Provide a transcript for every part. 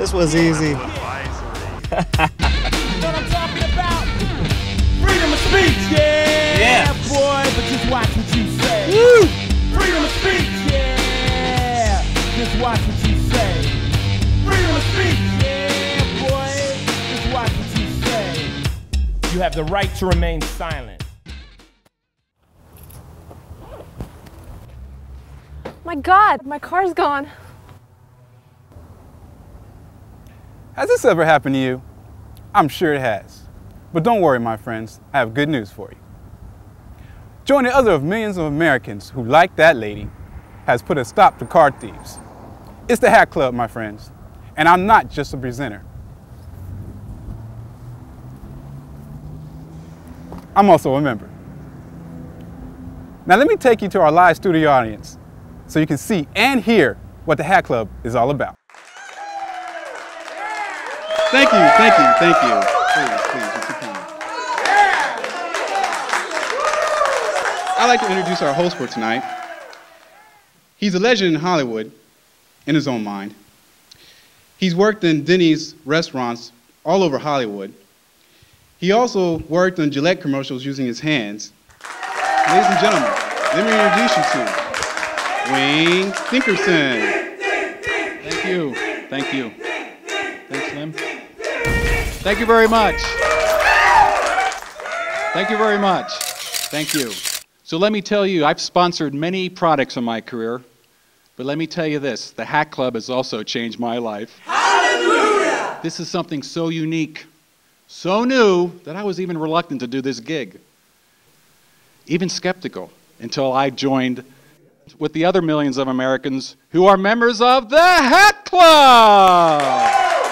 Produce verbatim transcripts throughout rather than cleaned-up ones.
This was easy. You know what I'm talking about? Freedom of speech, yeah, yeah. boy, but just watch what you say. Woo. Freedom of speech, yeah, just watch what you say. Freedom of speech, yeah, boy, just watch what you say. You have the right to remain silent. My God, my car's gone. Has this ever happened to you? I'm sure it has. But don't worry, my friends, I have good news for you. Join the other of millions of Americans who, like that lady, has put a stop to car thieves. It's the Hat Club, my friends, and I'm not just a presenter. I'm also a member. Now let me take you to our live studio audience so you can see and hear what the Hat Club is all about. Thank you, thank you, thank you. Please, please, just keep coming. I'd like to introduce our host for tonight. He's a legend in Hollywood, in his own mind. He's worked in Denny's restaurants all over Hollywood. He also worked on Gillette commercials using his hands. Ladies and gentlemen, let me introduce you to Wayne Dickerson. Thank you. Thank you. Thanks, Slim. Thank you very much. Thank you very much. Thank you. So let me tell you, I've sponsored many products in my career, but let me tell you this, the Hat Club has also changed my life. Hallelujah! This is something so unique, so new, that I was even reluctant to do this gig. Even skeptical, until I joined with the other millions of Americans who are members of the Hat Club.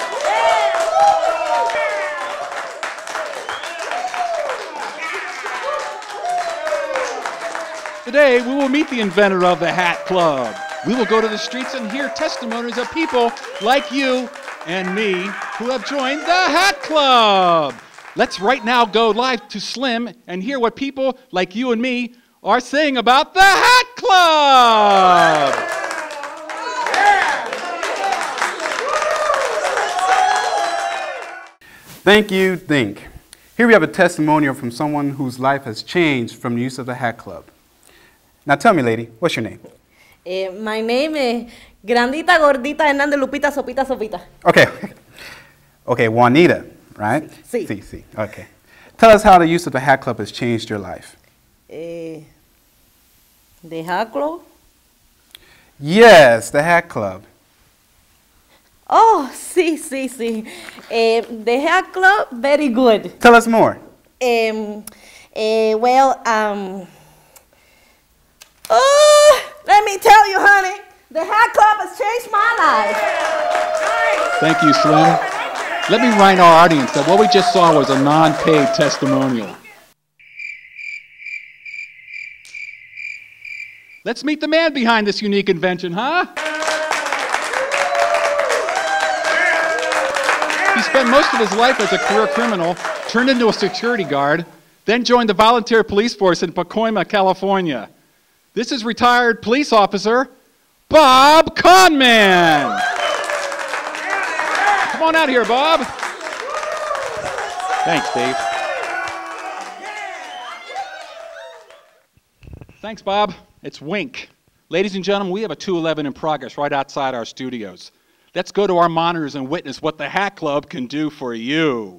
Today, we will meet the inventor of the Hat Club. We will go to the streets and hear testimonies of people like you and me who have joined the Hat Club. Let's right now go live to Slim and hear what people like you and me are saying about the Hat Club. Thank you, Think. Here we have a testimonial from someone whose life has changed from the use of the Hat Club. Now tell me, lady, what's your name? Uh, my name is Grandita, Gordita, Hernandez, Lupita, Sopita, Sopita. Okay. Okay, Juanita, right? Sí. Sí, sí. Okay. Tell us how the use of the Hat Club has changed your life. Uh, the Hat Club? Yes, the Hat Club. Oh, sí, sí, sí. Uh, the Hat Club, very good. Tell us more. Um, uh, well, um, oh, let me tell you, honey, the Hat Club has changed my life. Thank you, Slim. Let me remind our audience that what we just saw was a non-paid testimonial. Let's meet the man behind this unique invention, huh? He spent most of his life as a career criminal, turned into a security guard, then joined the volunteer police force in Pacoima, California. This is retired police officer Bob Conman. Come on out here, Bob. Thanks, Dave. Thanks, Bob. It's Wink. Ladies and gentlemen, we have a two eleven in progress right outside our studios. Let's go to our monitors and witness what the Hat Club can do for you.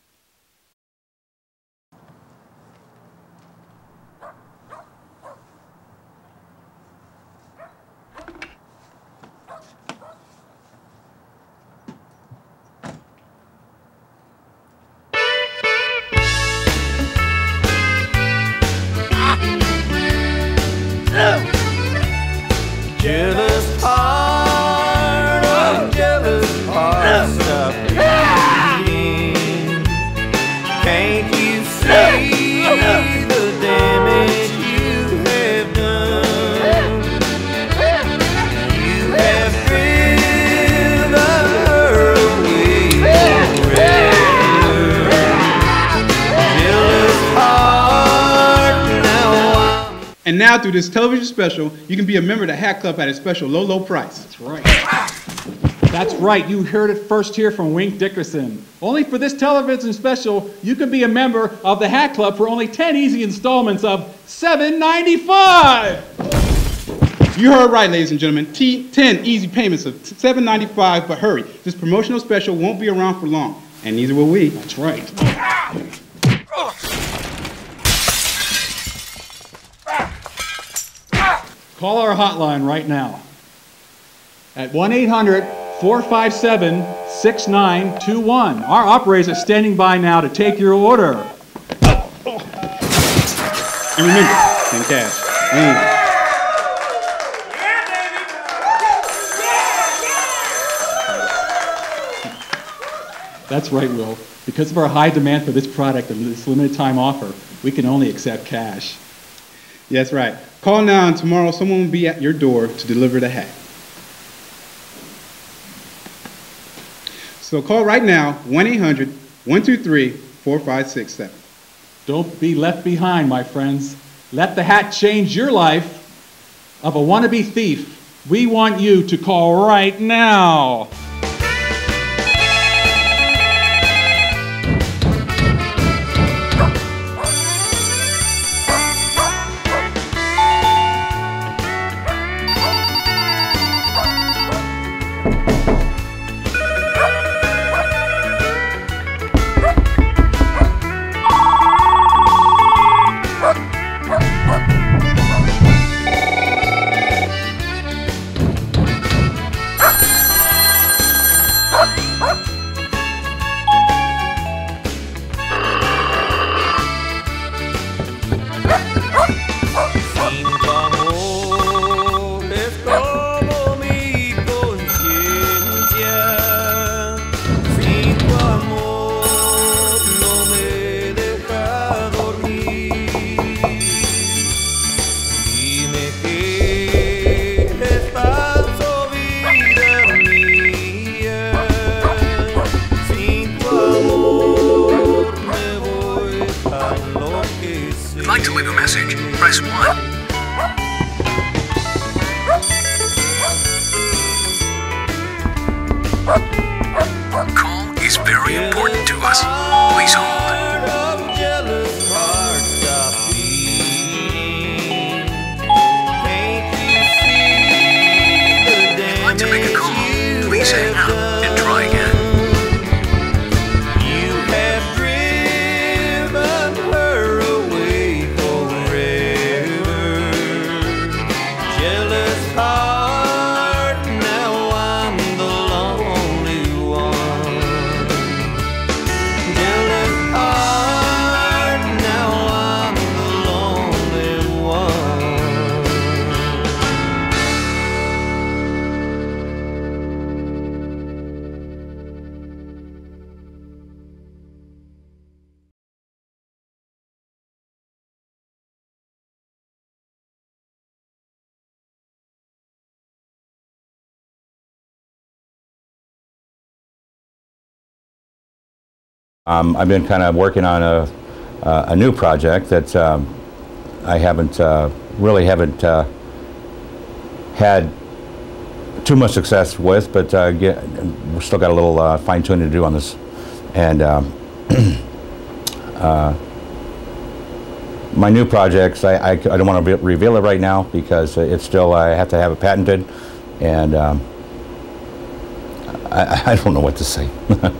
Jealous heart, oh, jealous heart, stop beating. Can't you see the damage you have done? You have driven her away forever. Jealous heart, now I'm... And now through this television special, you can be a member of the Hat Club at a special low, low price. That's right. That's right, you heard it first here from Wink Dickerson. Only for this television special, you can be a member of the Hat Club for only ten easy installments of seven ninety-five. You heard right, ladies and gentlemen. T ten easy payments of seven ninety-five, but hurry. This promotional special won't be around for long, and neither will we. That's right. Call our hotline right now at one eight hundred, four five seven, six nine two one. Our operators are standing by now to take your order. And remember, send cash. Mm. That's right, Will. Because of our high demand for this product and this limited time offer, we can only accept cash. Yes, right. Call now, and tomorrow someone will be at your door to deliver the hat. So call right now, one eight hundred, one two three, four five six seven. Don't be left behind, my friends. Let the hat change your life. Of a wannabe thief, we want you to call right now. Um, I've been kind of working on a, uh, a new project that um, I haven't, uh, really haven't uh, had too much success with, but uh, get, we've still got a little uh, fine-tuning to do on this. And um, uh, my new projects, I, I, I don't want to re reveal it right now because it's still, I have to have it patented, and um, I, I don't know what to say.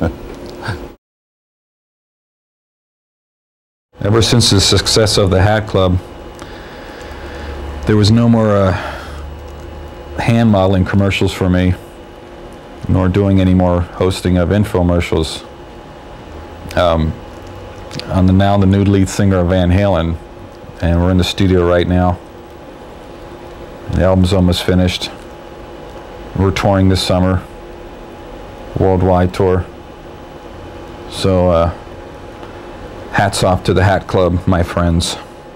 Ever since the success of the Hat Club, there was no more uh, hand modeling commercials for me, nor doing any more hosting of infomercials. Um, I'm the, now the new lead singer of Van Halen, and we're in the studio right now. The album's almost finished. We're touring this summer, worldwide tour. So, uh, hats off to the Hat Club, my friends.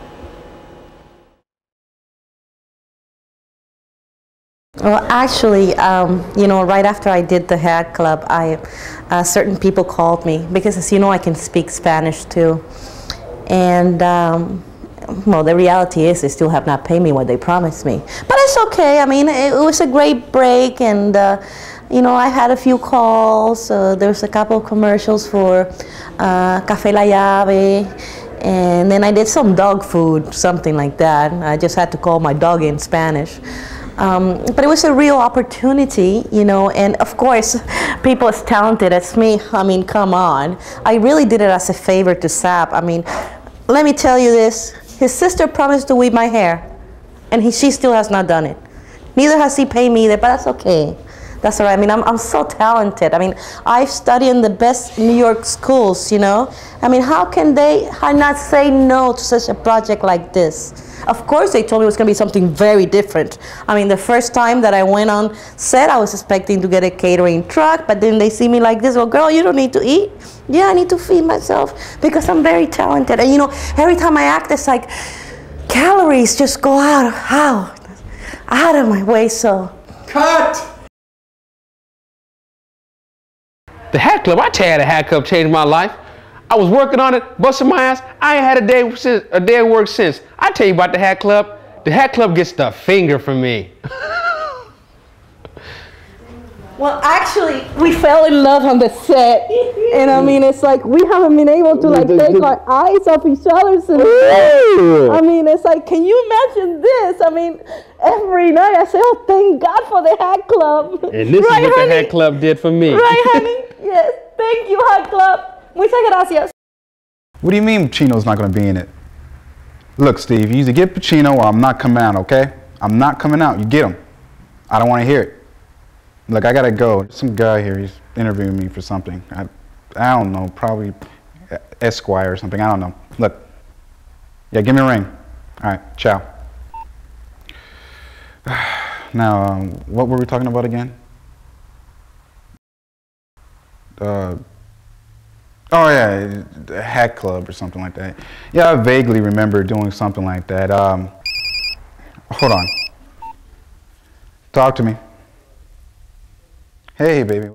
Well, actually, um, you know, right after I did the Hat Club, I, uh, certain people called me because, as you know, I can speak Spanish too. And, um, well, the reality is they still have not paid me what they promised me. But it's okay. I mean, it, it was a great break, and, uh, you know, I had a few calls. Uh, there's a couple of commercials for uh, Café La Llave, and then I did some dog food, something like that. I just had to call my dog in Spanish. Um, but it was a real opportunity, you know, and of course, people as talented as me, I mean, come on. I really did it as a favor to Sap. I mean, let me tell you this, his sister promised to weave my hair, and he, she still has not done it. Neither has he paid me either, but that's okay. That's all right. I mean, I'm, I'm so talented. I mean, I've studied in the best New York schools, you know. I mean, how can they not say no to such a project like this? Of course, they told me it was going to be something very different. I mean, the first time that I went on set, I was expecting to get a catering truck, but then they see me like this. Well, girl, you don't need to eat. Yeah, I need to feed myself because I'm very talented. And, you know, every time I act, it's like calories just go out, out, out of my way, so. Cut! The hat club, I tell you, the hat club changed my life. I was working on it, busting my ass. I ain't had a day since, a day of work since. I tell you about the hat club. The hat club gets the finger from me. Well, actually, we fell in love on the set, and I mean, it's like we haven't been able to like take our eyes off each other since. I mean, it's like, can you imagine this? I mean, every night I say, "Oh, thank God for the hat club." And this right, is what honey? the hat club did for me. Right, honey? Yes, thank you, hat club. Muchas gracias. What do you mean Pacino's not going to be in it? Look, Steve, you either get Pacino or I'm not coming out, okay? I'm not coming out. You get him. I don't want to hear it. Look, I got to go. Some guy here, he's interviewing me for something. I, I don't know, probably Esquire or something. I don't know. Look. Yeah, give me a ring. All right, ciao. Now, um, what were we talking about again? Uh... Oh yeah, the hat club or something like that. Yeah, I vaguely remember doing something like that. Um, hold on. Talk to me. Hey, baby.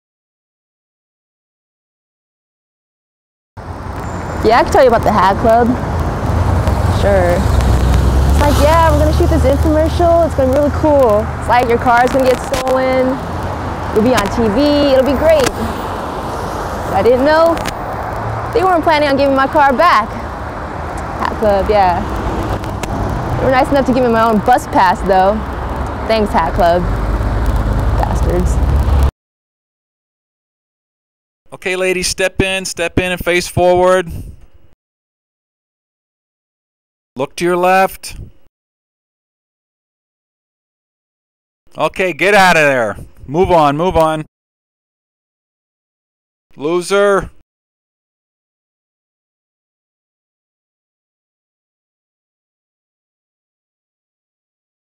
Yeah, I can tell you about the hat club. Sure. It's like, yeah, we're gonna shoot this infomercial. It's gonna be really cool. It's like your car's gonna get stolen. You'll be on T V. It'll be great. I didn't know they weren't planning on giving my car back. Hat club, yeah. They were nice enough to give me my own bus pass, though. Thanks, hat club. Bastards. Okay, ladies, step in, step in and face forward. Look to your left. Okay, get out of there. Move on, move on. Loser.